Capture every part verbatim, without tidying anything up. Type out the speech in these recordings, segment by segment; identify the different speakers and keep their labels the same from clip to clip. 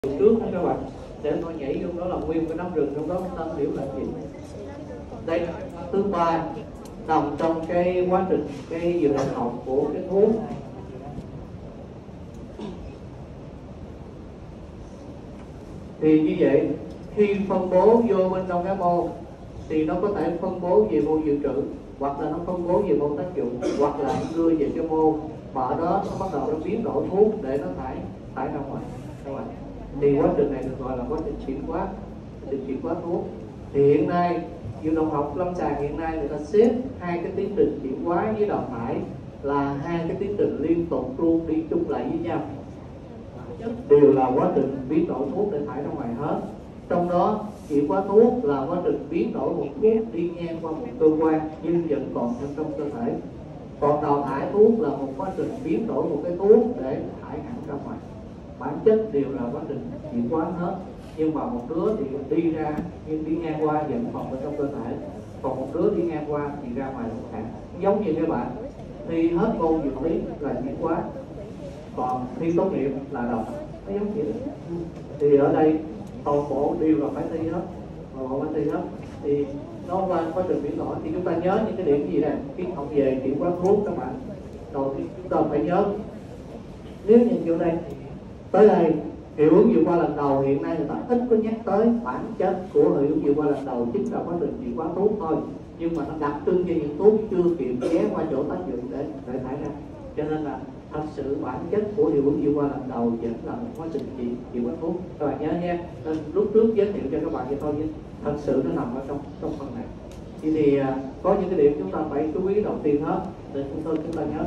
Speaker 1: trước đó các bạn, để tôi nhảy vô đó là nguyên cái nắm rừng trong đó chúng ta hiểu là gì. Đây là thứ ba nằm trong cái quá trình cái dược động học của cái thuốc. Thì như vậy khi phân bố vô bên trong cái mô thì nó có thể phân bố về mô dự trữ, hoặc là nó phân bố về mô tác dụng, hoặc là đưa về cái mô mà ở đó nó bắt đầu nó biến đổi thuốc để nó thải thải ra ngoài các bạn. Thì quá trình này được gọi là quá trình chuyển hóa, trình chuyển hóa thuốc. Thì hiện nay dược động học lâm sàng hiện nay người ta xếp hai cái tiến trình chuyển hóa với đào thải là hai cái tiến trình liên tục luôn đi chung lại với nhau, đều là quá trình biến đổi thuốc để thải ra ngoài hết. Trong đó chuyển hóa thuốc là quá trình biến đổi một thuốc đi ngang qua một cơ quan nhưng vẫn còn trong trong cơ thể. Còn đào thải thuốc là một quá trình biến đổi một cái thuốc để thải hẳn ra ngoài. Bản chất đều là quá trình chuyển hóa hết, nhưng mà một đứa thì đi ra nhưng đi ngang qua vẫn còn ở trong cơ thể, còn một đứa đi ngang qua thì ra ngoài một hạng. Giống như các bạn thi hết môn dược lý là chuyển hóa, còn thi tốt nghiệp là đào thải, nó giống vậy. Thì ở đây toàn bộ đều là phải thi hết, toàn bộ phải thi hết. Thì nó qua quá trình biến đổi thì chúng ta nhớ những cái điểm gì này khi học về chuyển hóa thuốc các bạn. Đầu tiên chúng ta phải nhớ, nếu nhìn vô đây tới đây hiệu ứng vượt qua lần đầu hiện nay người ta ít có nhắc tới bản chất của hiệu ứng vượt qua lần đầu chính là quá trình chuyển hóa thuốc thôi, nhưng mà nó đặc trưng cho những thuốc chưa kịp ghé qua chỗ tác dụng để để thải ra. Cho nên là thật sự bản chất của hiệu ứng vượt qua lần đầu vẫn là một quá trình chuyển chuyển hóa thuốc, các bạn nhớ nha. Nên lúc trước giới thiệu cho các bạn vậy thôi, nhưng thật sự nó nằm ở trong trong phần này. Thì, thì à, có những cái điểm chúng ta phải chú ý đầu tiên hết để chúng tôi chúng ta nhớ.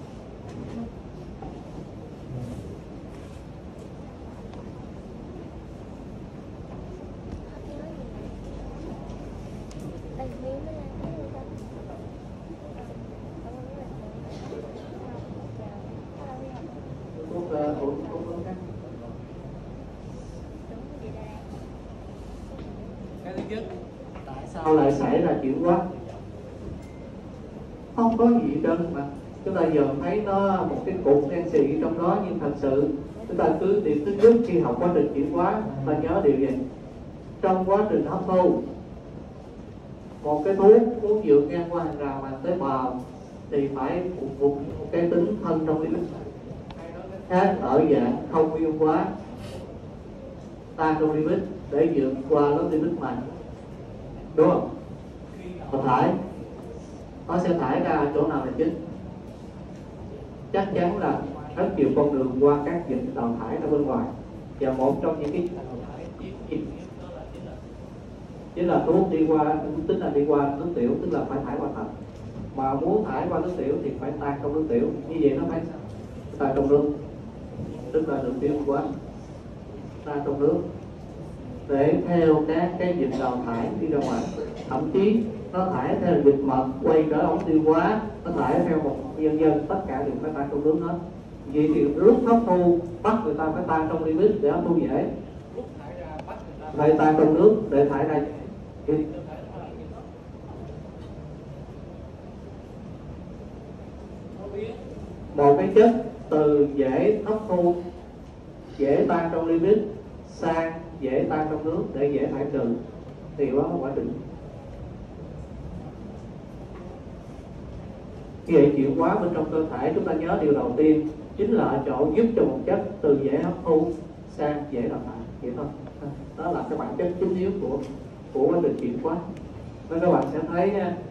Speaker 1: Cái thứ nhất, tại sao lại xảy ra chuyển hóa? Không có gì trơn mà chúng ta giờ thấy nó một cái cục đen xì trong đó, nhưng thật sự chúng ta cứ điểm thứ nhất khi học quá trình chuyển hóa ta nhớ điều gì? Trong quá trình hấp thu một cái thuốc muốn vượt ngang qua hàng rào màng tế bào thì phải phục vụ một cái tính thân trong lipid khác ở dạng không ion hóa tan trong lipid để vượt qua lớp lipid màng, đúng không? Và thải nó sẽ thải ra chỗ nào là chính? Chắc chắn là rất nhiều con đường qua các dịch đào thải ra bên ngoài, và một trong những cái chính là thuốc đi qua, tính là đi qua nước tiểu, tức là phải thải qua thận. Mà muốn thải qua nước tiểu thì phải tan trong nước tiểu, như vậy nó phải tan trong nước, tức là đường tiêu quá tan trong nước để theo các cái dịch đào thải đi ra ngoài. Thậm chí nó thải theo dịch mật quay trở ống tiêu hóa, nó thải theo một dân dân, tất cả đều phải tan trong nước hết. Vậy thì lúc hấp thu bắt người ta phải tan trong lipid để hấp thu dễ, phải tan trong nước để thải ra. Một cái chất từ dễ hấp thu, dễ tan trong lipid sang dễ tan trong nước để dễ thải trừ thì đó là quá trình. Khi vậy chuyển hóa bên trong cơ thể, chúng ta nhớ điều đầu tiên chính là ở chỗ giúp cho một chất từ dễ hấp thu sang dễ đào thải, vậy thôi. Đó là cái bản chất chính yếu của của quá trình chuyển hóa. Nên các bạn sẽ thấy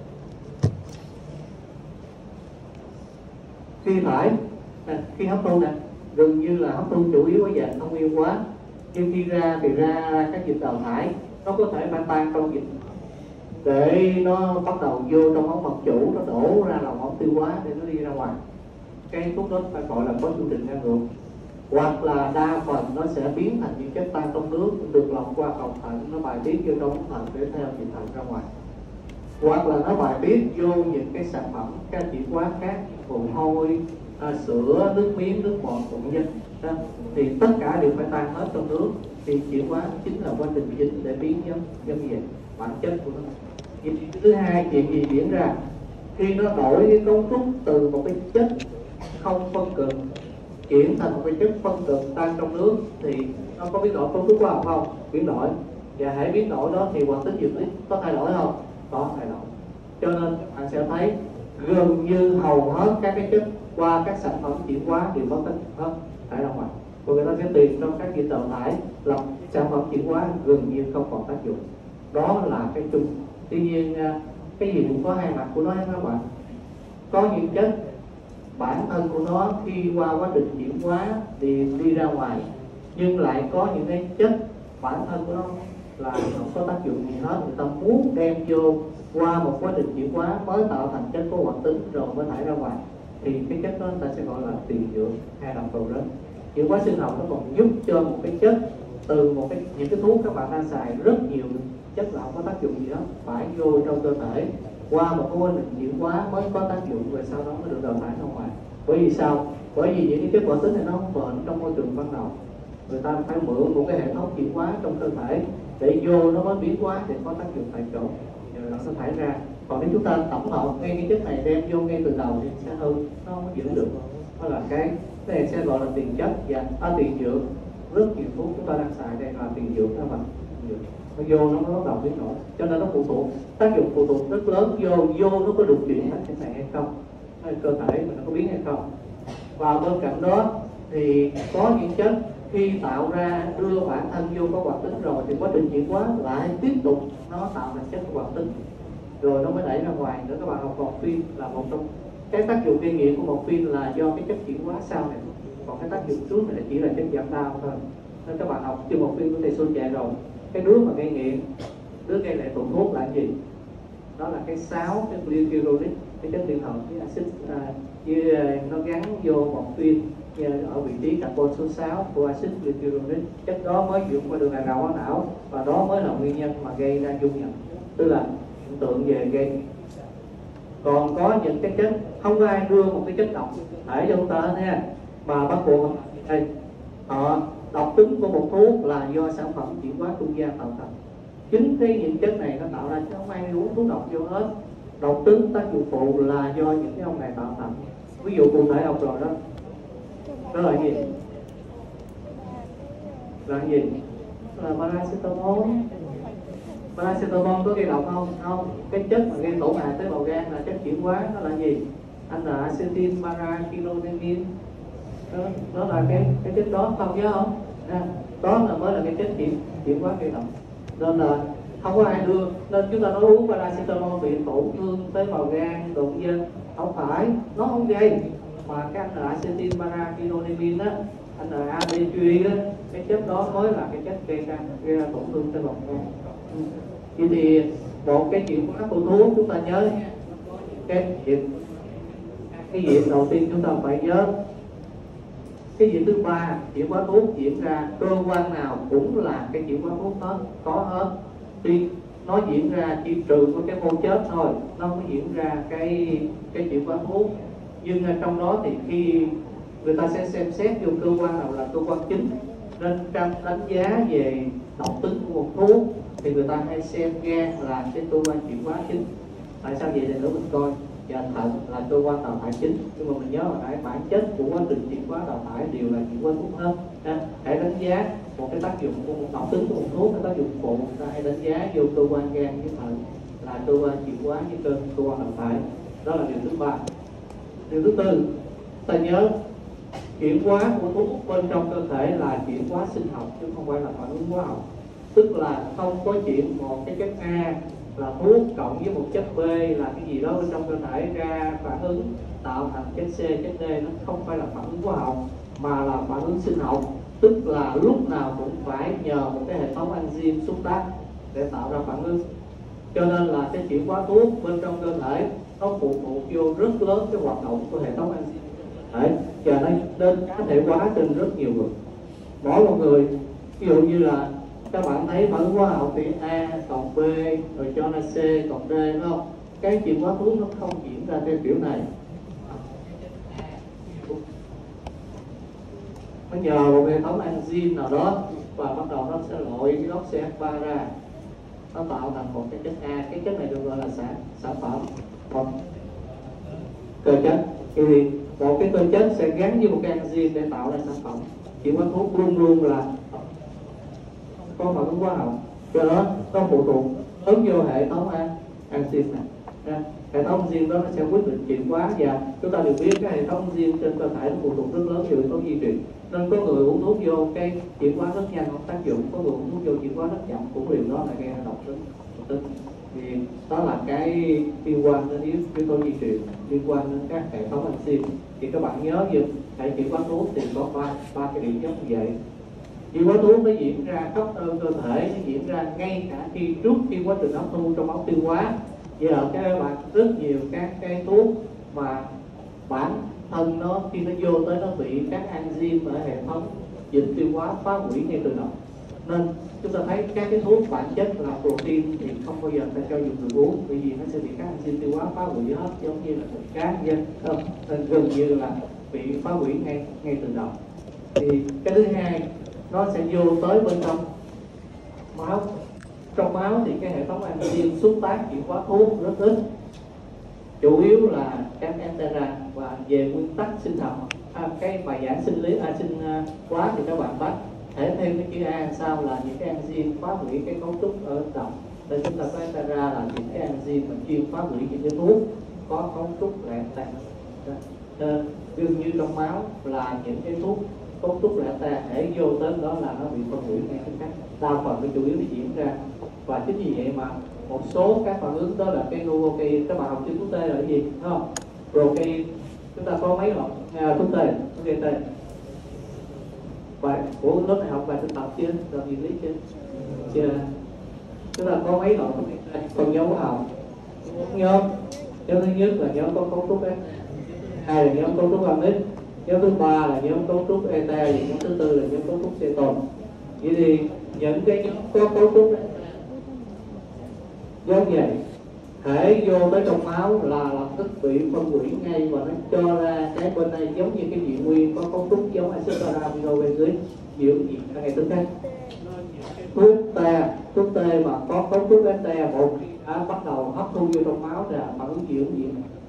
Speaker 1: khi thải, khi hấp thu nè, gần như là hấp thu chủ yếu ở dạng không ion hóa, nhưng khi ra thì ra các dịch đào thải nó có thể ban tan trong dịch để nó bắt đầu vô trong ống mật chủ, nó đổ ra lòng ống tiêu hóa để nó đi ra ngoài. Cái thuốc đó phải gọi là có chu trình ngang ngược, hoặc là đa phần nó sẽ biến thành những chất tan trong nước được lọc qua cầu thận, nó bài tiết vô trong ống thận để theo dịch thận ra ngoài, hoặc là nó bài tiết vô những cái sản phẩm các chuyển hóa khác, mồ hôi, à, sữa, nước miếng, nước bọt vân vân. Thì tất cả đều phải tan hết trong nước. Thì chuyển hóa chính là quá trình chính để biến giống giống như vậy, bản chất của nó. Chuyện thứ hai, chuyện gì diễn ra khi nó đổi cái cấu trúc từ một cái chất không phân cực chuyển thành một cái chất phân cực tan trong nước thì nó nó có biến đổi cấu trúc hóa học không? Biến đổi. Và hãy biến đổi đó thì hoạt tính dược lý có thay đổi không? Có thay đổi. Cho nên bạn sẽ thấy gần như hầu hết các cái chất qua các sản phẩm chuyển hóa đều có tính hết thải ra ngoài. Và người ta sẽ tìm trong các diện đào thải là sản phẩm chuyển hóa gần như không còn tác dụng. Đó là cái chung. Tuy nhiên cái gì cũng có hai mặt của nó hết các bạn. Có những chất bản thân của nó khi qua quá trình chuyển hóa thì đi ra ngoài, nhưng lại có những cái chất bản thân của nó là không có tác dụng gì hết, người ta muốn đem vô qua một quá trình chuyển hóa mới tạo thành chất có hoạt tính rồi mới thải ra ngoài, thì cái chất đó người ta sẽ gọi là tiền dược hay đồng cầu rớt. Chuyển hóa sinh học nó còn giúp cho một cái chất từ một cái những cái thuốc các bạn đang xài rất nhiều chất là không có tác dụng gì đó phải vô trong cơ thể qua một cái quá trình chuyển hóa mới có tác dụng, rồi sau đó mới được đào thải ra ngoài. Bởi vì sao? Bởi vì những cái chất hoạt tính này nó không bền trong môi trường ban đầu, người ta phải mượn một cái hệ thống chuyển hóa trong cơ thể để vô nó mới biến hóa để có tác dụng tại chỗ, rồi nó sẽ thải ra. Còn nếu chúng ta tổng hợp ngay cái chất này đem vô ngay từ đầu thì sẽ hư, nó không giữ được. Đó là cái cái này sẽ gọi là tiền chất và à, tiền dược. Rất nhiều thuốc chúng ta đang xài đây là tiền dược đó mà nó vô nó mới bắt đầu biến đổi, cho nên nó phụ thuộc, tác dụng phụ thuộc rất lớn vô vô nó có được chuyển thành cái này hay không, hay cơ thể mình nó có biến hay không. Và bên cạnh đó thì có những chất khi tạo ra đưa bản thân vô có hoạt tính rồi thì quá trình chuyển hóa lại tiếp tục nó tạo thành chất hoạt tính rồi nó mới đẩy ra ngoài nữa. Các bạn học morphine là một trong cái tác dụng gây nghiện của morphine là do cái chất chuyển hóa sau này, còn cái tác dụng trước này là chỉ là chất giảm đau thôi. Nên các bạn học chương morphine của thầy Xuân dạy rồi, cái đứa mà gây nghiện, đứa gây lại tổn thuốc là cái gì? Đó là cái sáu cái glucuronic, cái chất liên hợp với axit à, với, nó gắn vô morphine ở vị trí carbon số sáu của axit glucuronic. Chất đó mới vượt qua đường hàng rào máu não và đó mới là nguyên nhân mà gây ra dung nhập, tức là hiện tượng về gây. Còn có những cái chất không có ai đưa một cái chất độc thể cho chúng ta nha, mà bắt buộc đây họ độc tính của một thuốc là do sản phẩm chuyển hóa trung gian tạo thành. Chính cái những chất này nó tạo ra chứ không ai uống thuốc độc vô hết. Độc tính tác dụng phụ là do những cái ông này tạo thành. Ví dụ cụ thể học rồi đó, đó là gì? Là gì? Đó là paracetamol. Paracetamol có gây độc không? Không. Cái chất mà gây tổn hại tế bào gan là chất chuyển hóa, đó là gì? Anh là acetin paraquinolamine. Đó, đó là cái cái chất đó, không nhớ không? À, đó là mới là cái chất chuyển chuyển hóa gây độc. Nên là không có ai đưa, nên chúng ta nói uống paracetamol bị tổn thương tế bào gan, động dân, không phải, nó không gây. Mà cái anh là acetin paraquinolamine á, anh là a bê giê á, cái chất đó mới là cái chất gây ra gây ra tổn thương tế bào gan. Vậy thì một cái chuyển hóa của thuốc chúng ta nhớ cái việc cái việc đầu tiên chúng ta phải nhớ. Cái việc thứ ba, chuyển hóa thuốc diễn ra cơ quan nào cũng là cái chuyển hóa thuốc hết, có hết. Tuy nó diễn ra chỉ trừ của cái mô chết thôi, nó không diễn ra cái cái chuyển hóa thuốc. Nhưng trong đó thì khi người ta sẽ xem xét vô cơ quan nào là cơ quan chính, nên trong đánh giá về độc tính của một thuốc thì người ta hay xem gan là cái cơ quan chuyển hóa chính. Tại sao vậy thì nữa mình coi. Và thận là cơ quan đào thải chính, nhưng mà mình nhớ hồi nãy bản chất của quá trình chuyển hóa đào thải đều là chuyển hóa thuốc hết. Ha. Hãy đánh giá một cái tác dụng của một độc tính của một thuốc, cái tác dụng phụ, người ta hãy đánh giá vô cơ quan gan với thận là cơ quan chuyển hóa với cơ cơ quan đào thải. Đó là điều thứ ba. Điều thứ tư, ta nhớ chuyển hóa của thuốc bên trong cơ thể là chuyển hóa sinh học chứ không phải là phản ứng hóa học. Tức là không có chuyện một cái chất A là thuốc cộng với một chất B là cái gì đó bên trong cơ thể ra phản ứng tạo thành chất C, chất D, nó không phải là phản ứng hóa học mà là phản ứng sinh học. Tức là lúc nào cũng phải nhờ một cái hệ thống enzyme xúc tác để tạo ra phản ứng. Cho nên là cái chuyển hóa thuốc bên trong cơ thể nó phụ thuộc vô rất lớn cái hoạt động của hệ thống enzyme thể, và nó nên cá thể hóa trên rất nhiều người. Mỗi một người, ví dụ như là các bạn thấy phản ứng hóa học thì A cộng B rồi cho là C cộng D, đúng không? Cái chuyển hóa thuốc nó không diễn ra theo kiểu này. Nó nhờ một hệ thống enzyme nào đó và bắt đầu nó sẽ loại cái gốc C H ba ra, nó tạo thành một cái chất A. Cái chất này được gọi là sản sản phẩm một cơ chất. Thì một cái cơ chất sẽ gắn với một cái enzyme để tạo ra sản phẩm. Chuyển hóa thuốc luôn luôn là có phản ứng hóa học, do đó nó phụ thuộc lớn vô hệ thống enzyme này. Nha. Hệ thống enzyme đó nó sẽ quyết định chuyển hóa, và chúng ta đều biết cái hệ thống enzyme trên cơ thể nó phụ thuộc rất lớn vào yếu tố di truyền, nên có người uống thuốc vô cái chuyển hóa rất nhanh không tác dụng, có người uống thuốc vô chuyển hóa rất chậm, cũng điều đó là gây ra độc tính. Thì đó là cái liên quan đến yếu, yếu tố di truyền, liên quan đến các hệ thống enzyme. Thì các bạn nhớ như hệ chuyển hóa thuốc thì có ba ba cái điểm giống như vậy. Chuyển hóa thuốc nó diễn ra khắp cơ thể, nó diễn ra ngay cả khi trước khi quá trình hấp thu trong máu tiêu hóa. Giờ các bạn rất nhiều các cái thuốc mà bản thân nó khi nó vô tới nó bị các enzyme ở hệ thống dịch tiêu hóa phá hủy ngay từ đầu, nên chúng ta thấy các cái thuốc bản chất là protein thì không bao giờ ta cho dùng người uống, bởi vì nó sẽ bị các enzyme tiêu hóa phá hủy hết, giống như là thịt cá dân không, nên gần như là bị phá hủy ngay ngay từ đầu. Thì cái thứ hai, nó sẽ vô tới bên trong máu. Trong máu thì cái hệ thống enzyme xúc tác chuyển hóa thuốc rất ít, chủ yếu là các entera, và về nguyên tắc sinh học à, cái bài giảng sinh lý à, sinh uh, hóa thì các bạn bắt thể thêm cái chữ A sau là những cái enzyme phá hủy cái cấu trúc ở động. Nên chúng ta có entera là những cái enzyme mà chuyên phá hủy những cái thuốc có cấu trúc lạng tạng. Nên dường như trong máu là những cái thuốc cấu trúc lạng tạng để vô tới đó là nó bị phân hủy ngay tức khắc, đa phần cái chủ yếu nó diễn ra. Và chính vì vậy mà một số các phản ứng đó là cái novocaine, các bạn học chữ thuốc tê là cái gì đúng không? Protein, chúng ta có mấy loại à, thuốc tê, thuốc gây tê. Và của lớp này học bài thực tập chưa? Làm gì lý chưa? Chưa. Chúng ta có mấy loại thuốc gây tê, còn nhóm hóa học. Nhóm nhóm thứ nhất là nhóm có cấu trúc ấy, hai là nhóm cấu trúc amide, nhóm thứ ba là nhóm cấu trúc eta, và nhóm thứ tư là nhóm cấu trúc ceton. Vậy thì những cái nhóm có cấu trúc ấy, giống vậy, thể vô tới trong máu là lập tức bị phân hủy ngay, và nó cho ra cái bên đây giống như cái dị nguyên có cấu trúc giống axit paraminophenzyl biểu hiện ra ngay tức khắc. Thuốc tê, thuốc tê mà có cấu trúc este một khi đã bắt đầu hấp thu vô trong máu là phản ứng dị ứng gì.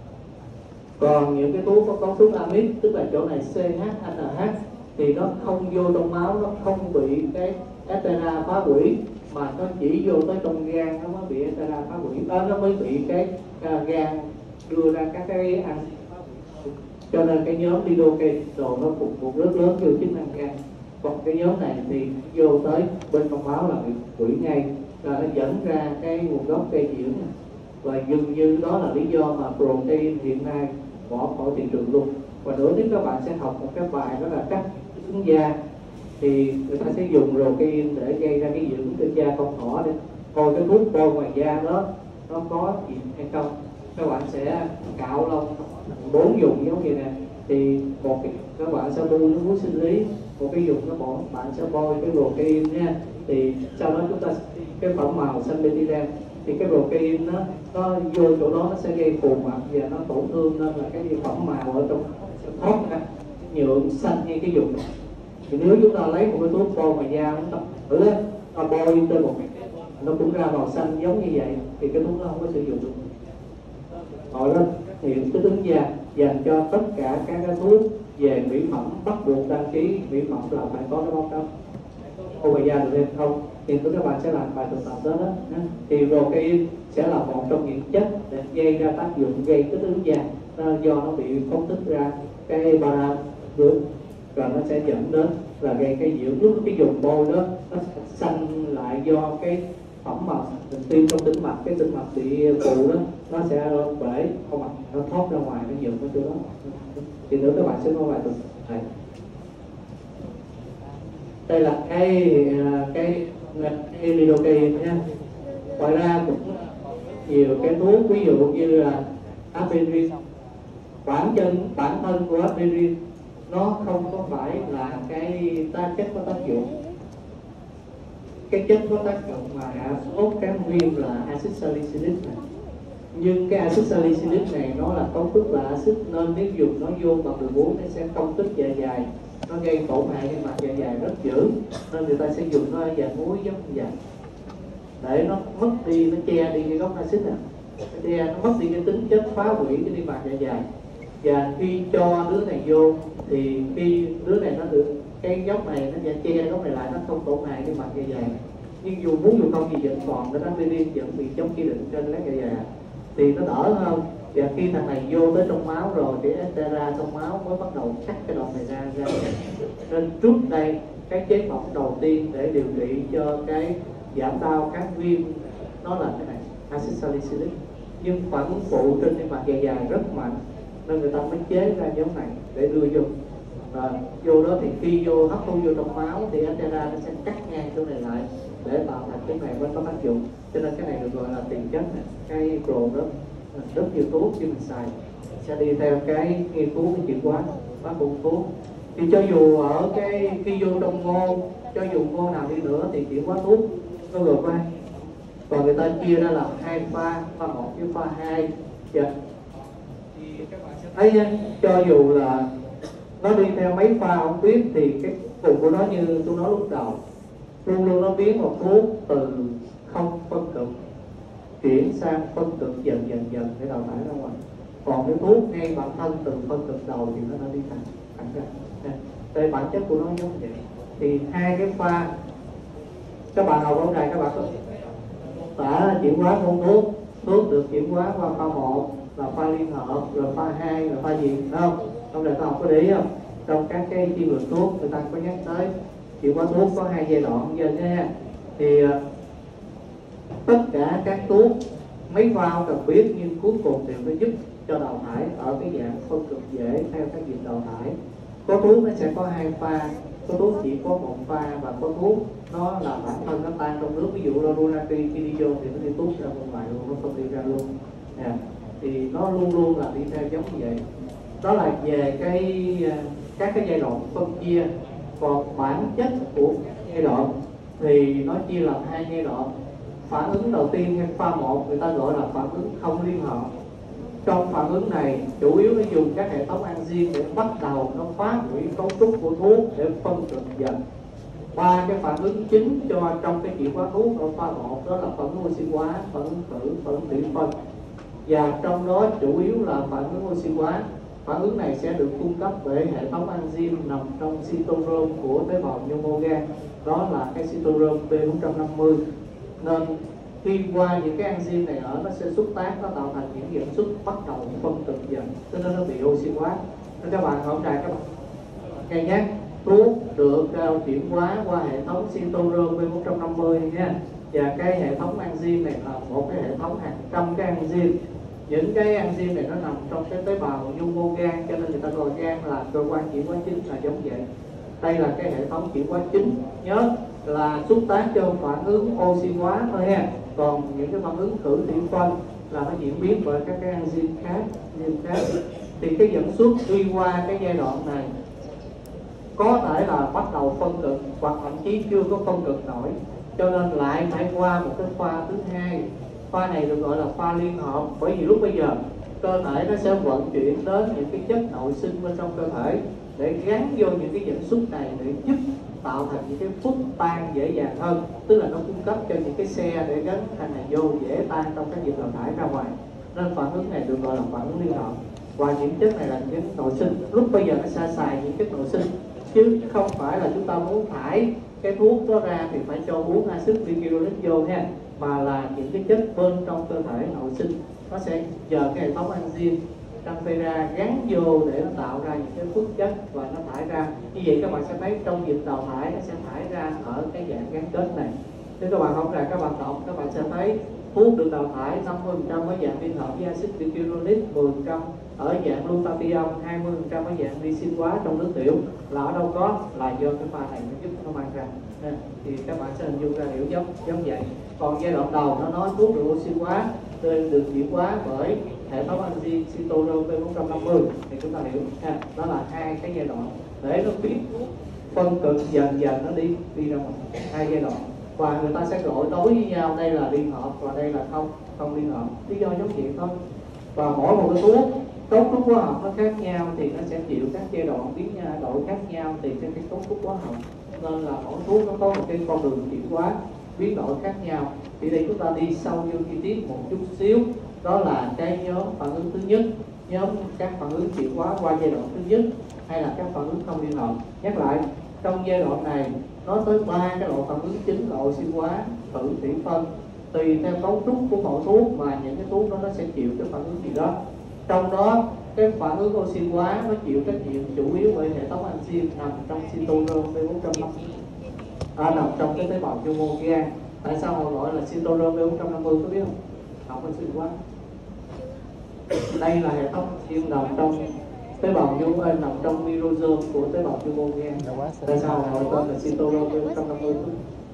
Speaker 1: Còn những cái thuốc có cấu trúc amide, tức là chỗ này xê hát en hát, thì nó không vô trong máu, nó không bị cái estera phá hủy, mà nó chỉ vô tới trong gan nó mới bị estera phá hủy, đó nó mới bị cái uh, gan đưa ra các cái ăn. Cho nên cái nhóm lidocaine đồ nó phục vụ rất lớn vô chức năng gan. Còn cái nhóm này thì vô tới bên trong máu là bị hủy ngay, là nó dẫn ra cái nguồn gốc gây dị ứng. Và dường như đó là lý do mà protein hiện nay bỏ khỏi thị trường luôn. Và nữa tiếp các bạn sẽ học một cái bài đó là cách ứng da, thì người ta sẽ dùng protein để gây ra cái dị ứng trên da con thỏ, để coi cái thuốc bôi ngoài da đó nó có gì hay không. Các bạn sẽ cạo lông bốn dùng giống như này, thì một cái các bạn sẽ bôi nước muối sinh lý, một cái dùng nó bỏ bạn sẽ bôi cái protein nha, thì sau đó chúng ta cái phẩm màu xanh betiren, thì cái protein nó nó vô chỗ đó nó sẽ gây phù mặt và nó tổn thương, nên là cái phẩm màu ở trong sẽ thoát ra nhuộm xanh như cái dùng. Thì nếu chúng ta lấy một cái thuốc bôi ngoài da chúng ta thử á, ta bôi trên một cái nó cũng ra màu xanh giống như vậy, thì cái thuốc nó không có sử dụng được. Họ đó hiện cái tướng da dành cho tất cả các cái thuốc về mỹ phẩm bắt buộc đăng ký mỹ phẩm là phải có cái báo cáo bôi ngoài da được hay không, thì các bạn sẽ làm bài thực tập đó đó. Thì protein sẽ là một trong những chất để gây ra tác dụng gây cái tướng da, do nó bị phóng thích ra cái bara được, rồi nó sẽ dẫn đến là gây cái dị ứng. Lúc cái dùng bôi đó nó xanh lại do cái phẩm màu tiêm trong tĩnh mạch, cái tĩnh mạch bị phụ đó nó sẽ bể không mặt, nó thoát ra ngoài, nó nhuộm cái chỗ đó. Thì nữa các bạn sẽ có bài thực này. Đây là cái cái cái lidocaine nha. Ngoài ra cũng nhiều cái thuốc, ví dụ như là aspirin. Bản chân bản thân của aspirin nó không có phải là cái ta chất có tác dụng, cái chất có tác dụng mà hạ sốt kháng viêm là axit salicylic này. Nhưng cái axit salicylic này nó là cấu trúc là axit, nên nếu dùng nó vô bằng đường uống nó sẽ công kích dạ dày, nó gây tổn hại trên mặt dạ dày rất dữ, nên người ta sẽ dùng nó ở dạng muối giống như vậy để nó mất đi, nó che đi cái gốc axit này, nó che, nó mất đi cái tính chất phá hủy cái niêm mạc dạ dày. Và khi cho đứa này vô thì khi đứa này nó được cái góc này nó sẽ che góc này lại, nó không tổn hại cái mặt dạ dày. Nhưng dù muốn dù không thì vẫn còn cái aspirin vẫn bị chống chỉ định trên lát dạ dày thì nó đỡ hơn. Và khi thằng này vô tới trong máu rồi thì Estera trong máu mới bắt đầu cắt cái đoạn này ra ra. Nên trước đây cái chế phẩm đầu tiên để điều trị cho cái giảm đau các viêm nó là cái này, acid salicylic. Nhưng phản ứng phụ trên cái mặt dạ dày rất mạnh nên người ta mới chế ra giống này để đưa vô. Và vô đó thì khi vô hấp thu vô trong máu thì Estera nó sẽ cắt ngang chỗ này lại để tạo thành cái này mới có tác dụng. Cho nên cái này được gọi là tiền chất này. Cái pro đó rất nhiều thuốc khi mình xài sẽ đi theo cái nghiên cứu cái chuyển hóa bác cùng thuốc. Thì cho dù ở cái khi vô trong ngô, cho dù ngô nào đi nữa thì chuyển hóa thuốc nó gồm ba. Còn người ta chia ra làm hai pha, pha một với pha hai. Dạ. Thì các bạn sẽ thấy nha, cho dù là nó đi theo mấy pha ông biết thì cái cùng của nó như tôi nói lúc đầu, luôn luôn nó biến một thuốc từ không phân cực chuyển sang phân cực dần dần dần để đào thải ra ngoài. Còn cái thuốc ngay bản thân từ phân cực đầu thì nó đã đi thành thành ra. Đây bản chất của nó giống vậy. Thì hai cái pha các bạn học lâu này các bạn có đã chuyển hóa con thuốc, thuốc được chuyển hóa qua pha một là pha liên hợp, rồi pha hai là pha gì, đúng không? Trong này ta học có để ý không? Trong các cái chuyên luận thuốc người ta có nhắc tới chuyển hóa thuốc có hai giai đoạn giờ nha. Thì tất cả các thuốc mấy pha cần biết nhưng cuối cùng đều nó giúp cho đào thải ở cái dạng phân cực dễ theo các nhịp đào thải. Có thuốc nó sẽ có hai pha, có thuốc chỉ có một pha, và có thuốc nó là bản thân nó tan trong nước. Ví dụ Lonarti khi đi vô thì nó đi tuốt ra bên ngoài luôn, nó không đi ra luôn. À, thì nó luôn luôn là đi theo giống như vậy. Đó là về cái các cái giai đoạn phân chia. Còn bản chất của giai đoạn thì nó chia làm hai giai đoạn. Phản ứng đầu tiên hay pha một người ta gọi là phản ứng không liên hợp. Trong phản ứng này chủ yếu nó dùng các hệ thống enzyme để bắt đầu nó phá hủy cấu trúc của thuốc để phân cực dần. Ba cái phản ứng chính cho trong cái chuyển hóa thuốc ở pha một đó là phản ứng oxy hóa, phản ứng khử, phản ứng thủy phân. Và trong đó chủ yếu là phản ứng oxy hóa. Phản ứng này sẽ được cung cấp bởi hệ thống enzyme nằm trong cytochrome của tế bào nhumogan, đó là cái cytochrome B bốn trăm năm mươi. Nên khi qua những cái enzyme này ở nó sẽ xúc tác, nó tạo thành những dẫn xuất bắt đầu phân cực dần, cho nên nó bị oxy hóa. Nên các bạn không trà các bạn cân nhắc thuốc được uh, chuyển hóa qua hệ thống cytochrome B bốn trăm năm mươi nha. Và cái hệ thống enzyme này là một cái hệ thống hàng trăm cái enzyme. Những cái enzyme này nó nằm trong cái tế bào nhu gan, cho nên người ta gọi gan là cơ quan chuyển hóa chính là giống vậy. Đây là cái hệ thống chuyển hóa chính, nhớ là xúc tác cho phản ứng oxy hóa thôi ha. Còn những cái phản ứng khử thủy phân là nó diễn biến bởi các cái enzyme khác, enzyme khác. Thì cái dẫn xuất đi qua cái giai đoạn này có thể là bắt đầu phân cực hoặc thậm chí chưa có phân cực nổi, cho nên lại phải qua một cái pha thứ hai. Pha này được gọi là pha liên hợp, bởi vì lúc bây giờ cơ thể nó sẽ vận chuyển đến những cái chất nội sinh bên trong cơ thể để gắn vô những cái dẫn xuất này để giúp tạo thành những cái phức tan dễ dàng hơn, tức là nó cung cấp cho những cái xe để gắn thành này vô dễ tan trong các nhịp đào thải ra ngoài. Nên phản ứng này được gọi là phản ứng liên hợp. Và những chất này là những nội sinh, lúc bây giờ nó sẽ xài những chất nội sinh chứ không phải là chúng ta muốn thải cái thuốc đó ra thì phải cho uống axit glycolic vô ha, mà là những cái chất bên trong cơ thể nội sinh nó sẽ nhờ cái hệ thống enzyme trong phê ra gắn vô để nó tạo ra những cái phức chất và nó thải ra. Như vậy các bạn sẽ thấy trong nhịp đào thải nó sẽ thải ra ở cái dạng gắn kết này. Nếu các bạn không ra các bạn đọc, các bạn sẽ thấy thuốc được đào thải năm mươi phần trăm ở dạng liên hợp với axit glycolic, mười phần trăm ở dạng glutathione, hai mươi phần trăm ở dạng glycine hóa trong nước tiểu. Là ở đâu có là do cái pha này nó giúp nó mang ra. Nên, thì các bạn sẽ hình dung ra hiểu giống giống vậy. Còn giai đoạn đầu nó nói thuốc được oxy hóa được chuyển hóa bởi hệ thống enzyme cytochrome B bốn trăm năm mươi thì chúng ta hiểu ha. Đó là hai cái giai đoạn để nó biết phân cực dần dần nó đi đi ra ngoài hai giai đoạn. Và người ta sẽ gọi đối với nhau, đây là liên hợp và đây là không không liên hợp, lý do giống vậy thôi. Và mỗi một cái thuốc cấu trúc hóa học nó khác nhau thì nó sẽ chịu các giai đoạn biến đổi khác nhau tùy theo cái cấu trúc hóa học, nên là mỗi thuốc nó có một cái con đường chuyển hóa biến đổi khác nhau. Thì đây chúng ta đi sâu vô chi tiết một chút xíu, đó là cái nhóm phản ứng thứ nhất, nhóm các phản ứng chuyển hóa qua giai đoạn thứ nhất, hay là các phản ứng không liên hợp. Nhắc lại, trong giai đoạn này nó tới ba cái loại phản ứng chính là oxy hóa, thử, thủy phân. Tùy theo cấu trúc của mỗi thuốc mà những cái thuốc đó nó sẽ chịu cái phản ứng gì đó. Trong đó cái phản ứng oxy hóa nó chịu trách nhiệm chủ yếu bởi hệ thống enzyme nằm trong cytochrome B bốn trăm năm mươi, à, nằm trong cái tế bào nhu mô gan. Tại sao họ gọi là cytochrome B bốn trăm năm mươi có biết không? Học oxy hóa. Đây là hệ thống enzyme nằm trong tế bào nhu mô, nằm trong mirosome của tế bào nhu mô gan. Tại sao họ gọi tên là cytochrome B bốn trăm năm mươi?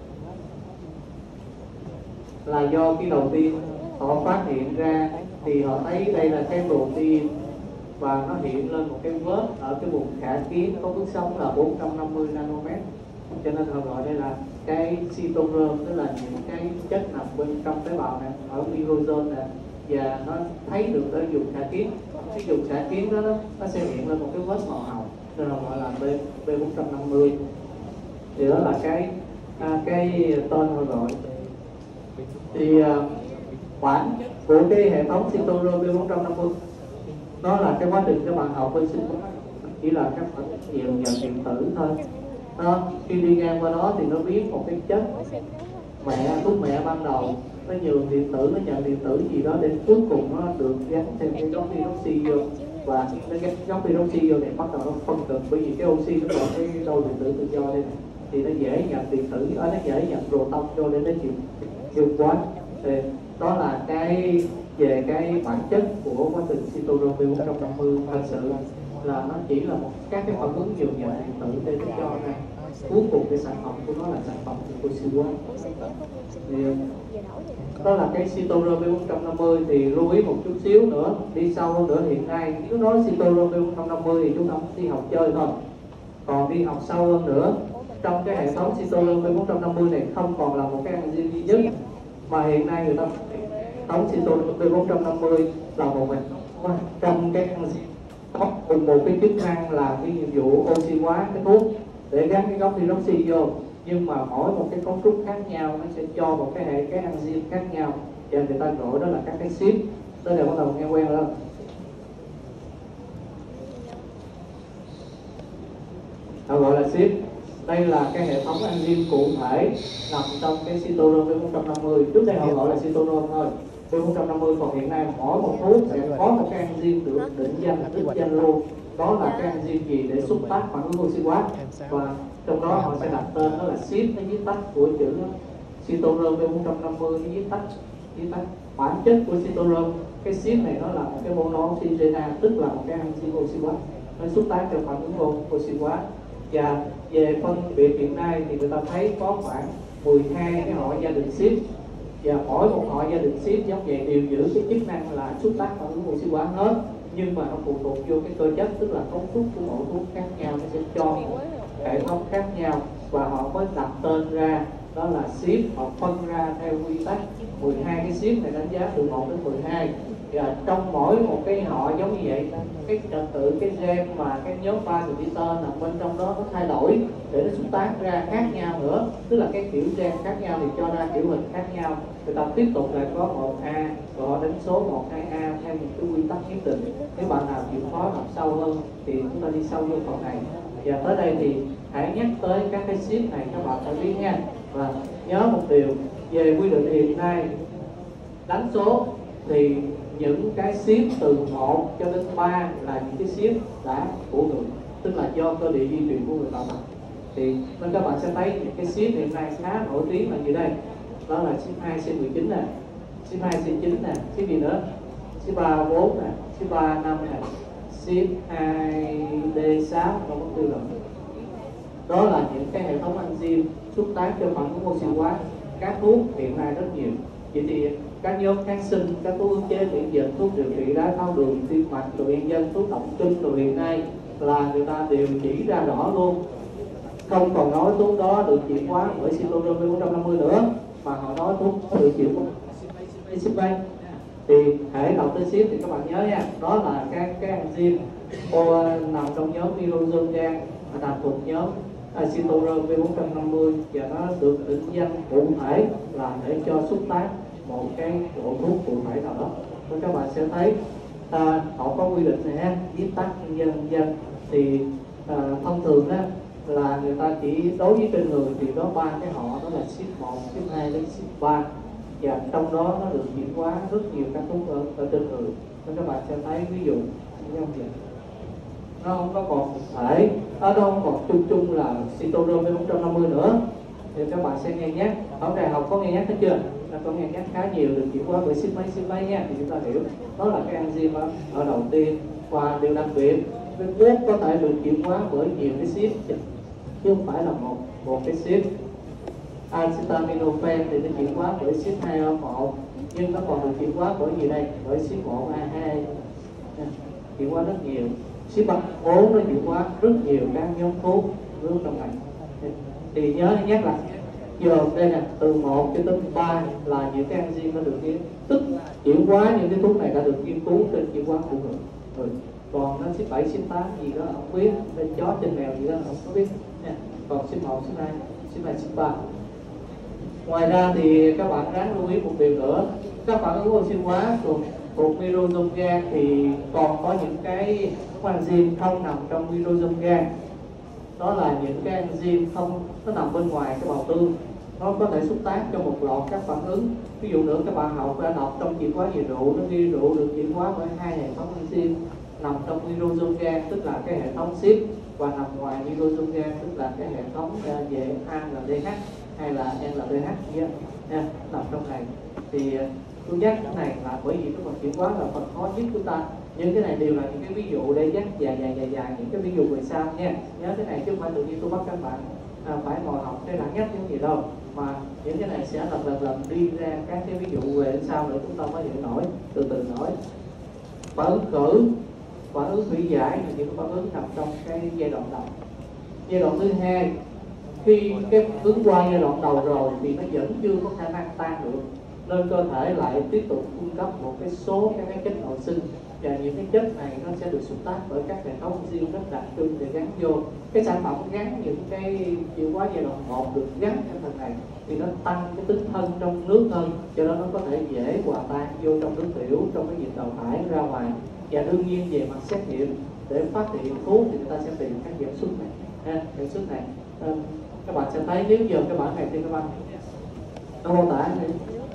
Speaker 1: Là do khi đầu tiên họ phát hiện ra thì họ thấy đây là cái protein và nó hiện lên một cái vết ở cái vùng khả kiến có bước sóng là bốn trăm năm mươi nanomet, cho nên họ gọi đây là cái cytochrome, tức là những cái chất nằm bên trong tế bào này ở mirosome này, và nó thấy được ở vùng khả kiến. Cái vùng khả kiến đó, đó nó sẽ hiện lên một cái vết màu hồng, nên là gọi là B bốn trăm năm mươi. Thì đó là cái à, cái tên họ gọi. Thì à, bản của cái hệ thống cytochrome B bốn trăm năm mươi nó là cái quá trình các bạn học bên sinh hóa, chỉ là các phản ứng nhiều nhận điện tử thôi. Đó, khi đi ngang qua đó thì nó biến một cái chất mẹ, thuốc mẹ ban đầu nó nhường điện tử, nó nhận điện tử gì đó đến cuối cùng nó được gắn thêm cái gốc hydroxy vô, và cái gắn gốc hydroxy vô này bắt đầu nó phân cực, bởi vì cái oxy nó còn cái đôi điện tử tự do đây này, thì nó dễ nhận điện tử, nó dễ nhận proton vô để nó chịu chịu quá. Thì đó là cái về cái bản chất của quá trình cytochrome B bốn trăm năm mươi. Thật sự là nó chỉ là một các cái phản ứng nhường nhận điện tử để nó cho ra cuối cùng cái sản phẩm của nó là sản phẩm của oxy hóa. Thì đó là cái cytochrome B bốn trăm năm mươi. Thì lưu ý một chút xíu nữa, đi sâu hơn nữa, hiện nay nếu nói cytochrome B bốn trăm năm mươi thì chúng ta đi học chơi thôi, còn đi học sâu hơn nữa, trong cái hệ thống cytochrome B bốn trăm năm mươi này không còn là một cái enzyme duy nhất, mà hiện nay người ta thống cytochrome B bốn trăm năm mươi là một mình trong cái enzyme có cùng một cái chức năng là cái nhiệm vụ oxy hóa cái thuốc để gắn cái gốc hydroxy vô, nhưng mà mỗi một cái cấu trúc khác nhau nó sẽ cho một cái hệ cái enzyme khác nhau, và người ta gọi đó là các cái ship. Tới đây bắt đầu nghe quen rồi không? Họ gọi là ship. Đây là cái hệ thống enzyme cụ thể nằm trong cái cytochrome B bốn trăm năm mươi. Trước đây họ gọi là cytochrome thôi, B bốn trăm năm mươi, còn hiện nay mỗi một thuốc sẽ có một cái enzyme được định danh, đích danh luôn. Đó là cái enzyme gì để xúc tác phản ứng oxy hóa, và trong đó họ sẽ đặt tên đó là ship, cái viết tắt của chữ cytochrome B bốn trăm năm mươi, cái viết tắt viết tắt bản chất của cytochrome. Cái ship này nó là một cái monooxygenase, tức là một cái enzyme oxy hóa, nó xúc tác cho phản ứng oxy hóa. Và về phân biệt hiện nay thì người ta thấy có khoảng mười hai cái họ gia đình ship, và mỗi một họ gia đình ship giống vậy đều giữ cái chức năng là xúc tác phản ứng oxy hóa hết, nhưng mà nó phụ thuộc vô cái cơ chất, tức là cấu trúc của mỗi thuốc khác nhau, nó sẽ cho một hệ thống khác nhau, và họ mới đặt tên ra đó là ship. Họ phân ra theo quy tắc mười hai cái ship này, đánh giá từ một đến mười hai, và trong mỗi một cái họ giống như vậy, cái trật tự cái gen mà cái nhóm parameter nằm bên trong đó nó thay đổi để nó xúc tác ra khác nhau nữa, tức là cái kiểu gen khác nhau thì cho ra kiểu hình khác nhau. Người ta tiếp tục lại có một A, rồi họ đánh số một, hai A theo một cái quy tắc nhất định. Nếu bạn nào chịu khó học sâu hơn thì chúng ta đi sâu vô phần này. Và tới đây thì hãy nhắc tới các cái ship này, các bạn phải biết nha. Và nhớ một điều về quy định hiện nay, đánh số thì những cái ship từ một cho đến ba là những cái ship đã của người, tức là do cơ địa di truyền của người tạo thành. Thì nên các bạn sẽ thấy những cái ship hiện nay khá nổi tiếng là như đây, đó là ship hai C mười chín nè, ship hai C chín nè, ship gì nữa, ship ba bốn nè, ship ba năm nè, ship hai D sáu, không có tư rồi. Đó là những cái hệ thống enzyme xúc tác cho phản ứng oxy hóa. Các thuốc hiện nay rất nhiều. Vậy thì các nhóm kháng sinh, các thuốc ức chế miễn dịch, thuốc điều trị đái tháo đường, tim mạch, rồi yên dân, thuốc động kinh rồi hiện nay là người ta đều chỉ ra rõ luôn, không còn nói thuốc đó được chuyển hóa bởi cytochrome B bốn trăm năm mươi nữa, mà họ nói thuốc đó được chuyển hóa ship bay. Thì hệ đầu tới ship thì các bạn nhớ nha, đó là các cái enzyme ô, nằm trong nhóm mirosome gan, nằm thuộc nhóm cytochrome B bốn trăm năm mươi, và nó được định danh cụ thể là để cho xúc tác một cái bộ thuốc cụ thể nào đó. Nên các bạn sẽ thấy à, họ có quy định này ha, viết tắt nhân dân dân thì à, thông thường đó là người ta chỉ đối với trên người thì có ba cái họ, đó là ship một, ship hai đến ship ba, và trong đó nó được chuyển hóa rất nhiều các thuốc ở, ở trên người. Nên các bạn sẽ thấy ví dụ như vậy, nó không có còn một thể, ở đâu không còn chung chung là Citron với bốn trăm năm mươi nữa, thì các bạn sẽ nghe nhắc ở đại học có nghe nhắc hết chưa? Là có nghe nhắc khá nhiều, được chuyển hóa bởi ship mấy ship mấy nha, thì chúng ta hiểu đó là cái enzyme ở, ở đầu tiên. Và điều đặc biệt cái thuốc có thể được chuyển hóa bởi nhiều cái ship chứ không phải là một một cái ship. Acetaminophen thì nó chuyển hóa bởi ship hai O một, nhưng nó còn được chuyển hóa bởi gì đây? Bởi ship một A hai, chuyển hóa rất nhiều. Ship bốn nó chuyển hóa rất nhiều các nhóm thuốc nước trong này. Thì nhớ nhắc lại giờ đây nè, từ một cho tới ba là những cái enzyme nó được nghiên, tức chuyển hóa những cái thuốc này đã được nghiên cứu trên chuyển hóa của người. Rồi còn nó ship bảy, ship tám gì đó không biết, trên chó trên mèo gì đó không có biết nha. Còn ship một, ship hai, ship hai, ship ba. Ngoài ra thì các bạn ráng lưu ý một điều nữa, các phản ứng oxy hóa thuộc thuộc mirosome gan thì còn có những cái enzyme không nằm trong mirosome gan. Đó là những cái enzyme không, nó nằm bên ngoài cái bào tương, nó có thể xúc tác cho một loạt các phản ứng. Ví dụ nữa các bạn học đã đọc trong chuyển hóa về rượu, nó ghi rượu được chuyển hóa bởi hai hệ thống enzyme nằm trong mirosome gan, tức là cái hệ thống ship, và nằm ngoài mirosome gan, tức là cái hệ thống về A là đê hát hay là N là đê hát nha, yeah, nằm trong này. Thì tôi nhắc cái này là bởi vì cái phần chuyển hóa là phần khó nhất của ta. Nhưng cái này đều là những cái ví dụ để dắt dài dài dài dài những cái ví dụ về sau nha. Nhớ cái này chứ không phải tự nhiên tôi bắt các bạn à, phải ngồi học cái lãng nhắc những gì đâu, mà những cái này sẽ lần lần lần đi ra các cái ví dụ về sau để chúng ta mới hiểu nổi, từ từ nổi. Phản ứng khử, phản ứng hủy giải là những phản ứng nằm trong cái giai đoạn đầu. Giai đoạn thứ hai, khi cái phản ứng qua giai đoạn đầu rồi thì nó vẫn chưa có khả năng tan được, nên cơ thể lại tiếp tục cung cấp một cái số các cái chất nội sinh, và những cái chất này nó sẽ được xúc tác bởi các hệ thống riêng rất đặc trưng để gắn vô. Cái sản phẩm gắn những cái chuyển hóa giai đoạn một được gắn trong phần này thì nó tăng cái tính thân trong nước hơn, cho nên nó có thể dễ hòa tan vô trong nước tiểu, trong cái dịch đào thải ra ngoài. Và đương nhiên về mặt xét nghiệm để phát hiện thuốc thì người ta sẽ tìm các giảm xuất này, ha, giảm xuất này. À, các bạn sẽ thấy nếu giờ cái bản này thì các bạn nó mô tả này,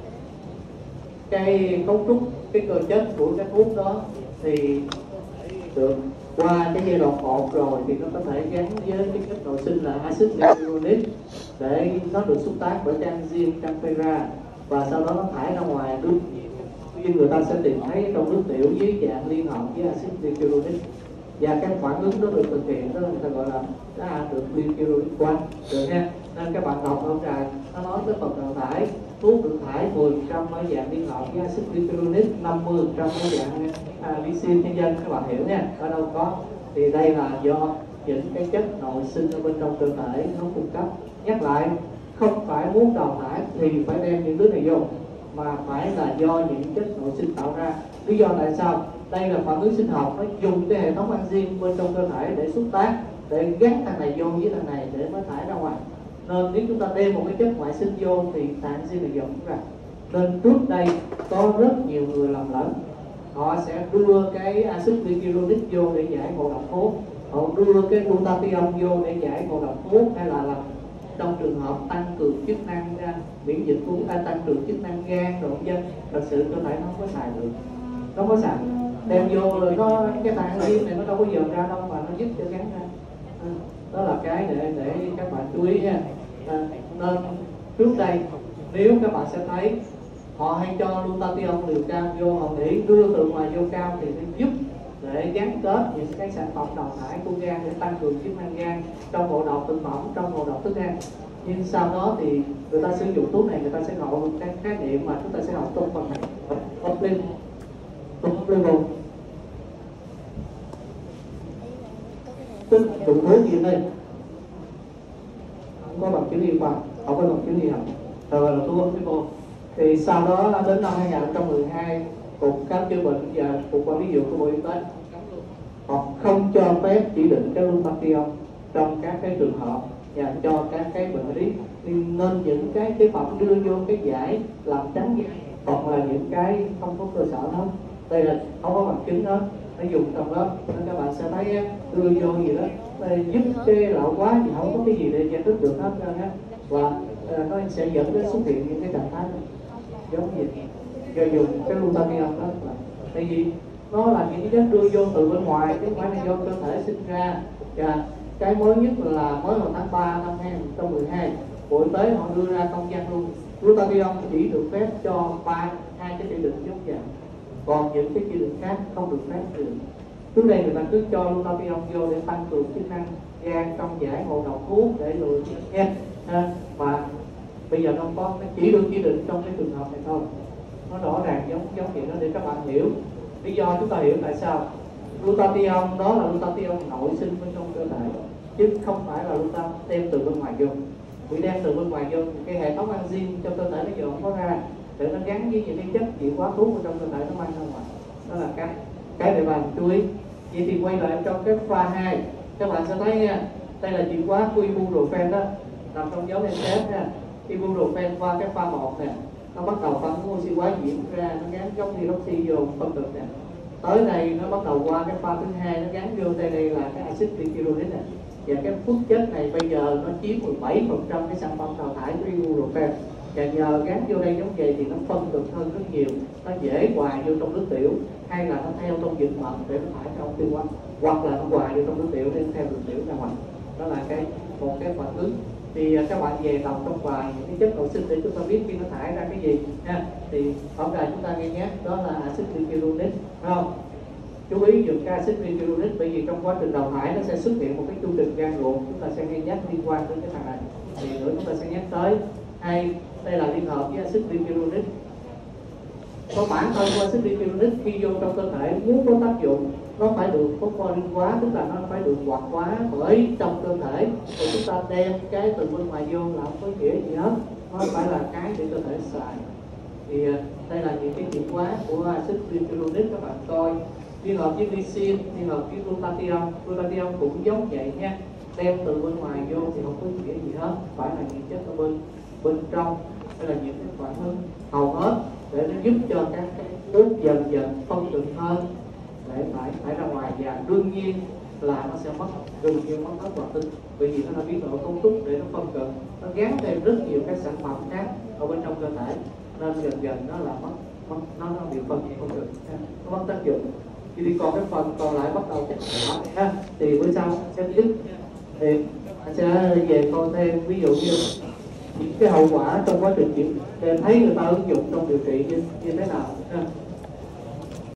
Speaker 1: cái cấu trúc, cái cơ chất của cái thuốc đó thì được qua cái giai đoạn một rồi thì nó có thể gắn với cái chất nội sinh là axit hyaluronic để nó được xúc tác bởi enzyme campera, và sau đó nó thải ra ngoài nước. Khi người ta sẽ tìm thấy trong nước tiểu dưới dạng liên hợp với axit hyaluronic, và cái phản ứng đó được thực hiện đó người ta gọi là đã được hyaluronic one, được nha. Nên các bạn đọc ở trà nó nói tới phần đào thải, thuốc được thải mười phần trăm ở dạng liên hợp với axit hyaluronic, năm mươi phần trăm ở dạng à, lysine nhân dân, các bạn hiểu nha. Ở đâu có thì đây là do những cái chất nội sinh ở bên trong cơ thể nó cung cấp. Nhắc lại, không phải muốn đào thải thì phải đem những thứ này vô, mà phải là do những chất nội sinh tạo ra. Lý do tại sao? Đây là phản ứng sinh học, nó dùng cái hệ thống enzyme bên trong cơ thể để xúc tác, để gắn thằng này vô với thằng này để mới thải ra ngoài. Nên nếu chúng ta đem một cái chất ngoại sinh vô thì thằng enzyme này dòng ra. Nên trước đây có rất nhiều người lầm lẫn, họ sẽ đưa cái axit hyaluronic vô để giải ngộ độc thuốc, họ đưa cái glutathione vô để giải ngộ độc thuốc, hay là làm trong trường hợp tăng cường chức năng miễn dịch của ta, tăng cường chức năng gan rồi dân, thật sự cơ thể nó không có xài được, nó không có xài đem vô rồi nó cái thằng enzyme này nó đâu có giờ ra đâu mà nó giúp cho gắn ra. À, đó là cái để để các bạn chú ý nha. À, nên trước đây nếu các bạn sẽ thấy họ hay cho glutathione liều cao vô, họ nghĩ đưa từ ngoài vô cao thì nó giúp để gắn kết những cái sản phẩm đào thải của gan để tăng cường chức năng gan trong ngộ độc thực phẩm, trong ngộ độc thức ăn. Nhưng sau đó thì người ta sử dụng thuốc này, người ta sẽ ngộ được các khái niệm mà chúng ta sẽ học trong phần này, top level, top level, tức dùng thuốc gì đây không có bằng chứng y khoa, không có bằng chứng y học, rồi là thuốc level. Thì sau đó đến năm hai nghìn không trăm mười hai, cục khám chữa bệnh và cục quản lý dược của Bộ Y tế họ không cho phép chỉ định cái glutathione trong các cái trường hợp và cho các cái bệnh lý, nên những cái chế phẩm đưa vô cái giải làm trắng hoặc là những cái không có cơ sở đó, đây là không có bằng chứng đó. nó dùng trong đó, nên các bạn sẽ thấy đưa vô gì đó giúp cái lão quá thì không có cái gì để giải thích được hết trơn á, và nó sẽ dẫn đến xuất hiện những cái trạng thái giống như do dùng cái glutathione đó. Tại vì nó là những cái chất đưa vô từ bên ngoài chứ không phải là do cơ thể sinh ra. Và cái mới nhất là mới vào tháng ba năm hai nghìn không trăm mười hai, Bộ Y tế họ đưa ra công văn luôn, glutathione chỉ được phép cho ba hai cái chỉ định giống dạng, còn những cái chỉ định khác không được phép sử dụng. Trước đây người ta cứ cho glutathione vô để tăng cường chức năng gan trong giải ngộ độc thuốc để rồi nghe, mà bây giờ nó có nó chỉ được chỉ định trong cái trường hợp này thôi. Nó rõ ràng giống giống vậy đó để các bạn hiểu. Lý do chúng ta hiểu tại sao glutathione đó là glutathione nội sinh bên trong cơ thể, chứ không phải là glutathione đem từ bên ngoài vô. Vì đem từ bên ngoài vô cái hệ thống enzyme trong cơ thể nó giờ không có ra để nó gắn với những cái chất chuyển hóa thuốc ở trong cơ thể nó mang ra ngoài. Đó là cái cái để bạn chú ý. Vậy thì quay lại trong cái pha hai, các bạn sẽ thấy nha, đây là chuyển hóa của ibuprofen đó, nằm trong dấu test nha. Ibuprofen qua cái pha một nè, nó bắt đầu phản ứng oxy hóa diễn ra, nó gắn gốc hydroxy vô phân cực nè. Tới đây nó bắt đầu qua cái pha thứ hai, nó gắn vô đây đây là cái axit glyceric nè. Và cái phức chất này bây giờ nó chiếm mười bảy phần trăm cái sản phẩm đào thải của ibuprofen. Và nhờ gắn vô đây giống vậy thì nó phân cực hơn rất nhiều, nó dễ hòa vô trong nước tiểu, hay là nó theo trong dịch mật để nó thải trong tiêu hóa, hoặc là nó hòa vô trong nước tiểu để nó theo đường tiểu ra ngoài. Đó là cái một cái phản ứng. Thì các bạn về đọc trong bài những cái chất nội sinh để chúng ta biết khi nó thải ra cái gì nha. Thì ở đây chúng ta nghe nhé, đó là axit glyceric, phải không? Chú ý dùng cái axit glyceric bởi vì trong quá trình đào thải nó sẽ xuất hiện một cái chu trình gan ruột, chúng ta sẽ nghe nhắc liên quan đến cái thằng này. Thì nữa chúng ta sẽ nhắc tới hay đây là liên hợp với axit glyceric. Có bản thân của axit glyceric khi vô trong cơ thể muốn có tác dụng nó phải được phosphorin hóa, tức là nó phải được hoạt hóa bởi trong cơ thể. Rồi chúng ta đem cái từ bên ngoài vô là không có nghĩa gì hết, nó phải là cái để cơ thể xài. Thì đây là những cái chuyển hóa của axit glyceric, các bạn coi liên hợp với glycine, liên hợp với glutathione. Glutathione cũng giống vậy nha, đem từ bên ngoài vô thì không có nghĩa gì hết, phải là những chất ở bên bên trong, đây là những cái phản ứng hầu hết để nó giúp cho các cái nước dần dần phân cực hơn để phải phải ra ngoài. Và đương nhiên là nó sẽ mất gần như mất hết hoạt tinh, bởi vì nó đã biến đổi cấu trúc để nó phân cực, nó gắn thêm rất nhiều các sản phẩm khác ở bên trong cơ thể, nên dần dần nó là mất, mất nó, nó bị phân phân cực, nó mất tác dụng. Thì còn cái phần còn lại bắt đầu chất nhỏ ha, thì bữa sau sẽ tiếp thì sẽ về coi thêm ví dụ như những cái hậu quả trong quá trình để thấy người ta ứng dụng trong điều trị như, như thế nào ha.